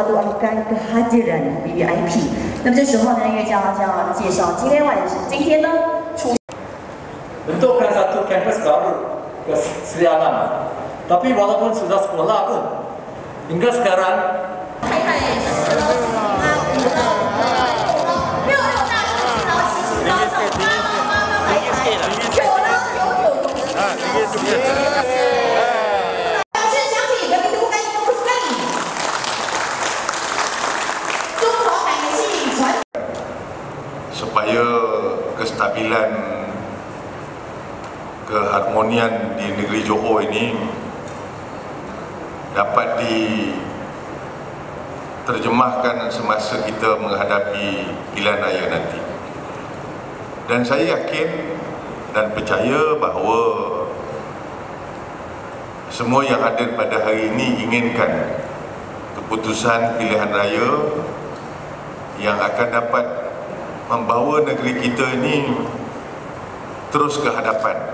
doakan kehadiran VVIP。那么这时候呢，乐将要介绍今天呢出。 Bentukkan satu kampus baru ke Sri Alam. Tapi walaupun sudah sekolah pun, hingga sekarang supaya kestabilan keharmonian di negeri Johor ini dapat diterjemahkan semasa kita menghadapi pilihan raya nanti. Dan saya yakin dan percaya bahawa semua yang hadir pada hari ini inginkan keputusan pilihan raya yang akan dapat membawa negeri kita ini terus ke hadapan.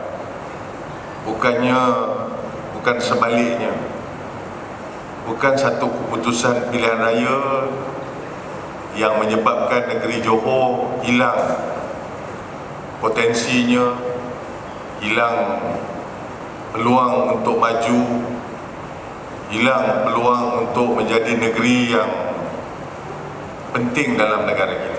Bukan sebaliknya. Bukan satu keputusan pilihan raya yang menyebabkan negeri Johor hilang potensinya, hilang peluang untuk maju, hilang peluang untuk menjadi negeri yang penting dalam negara kita.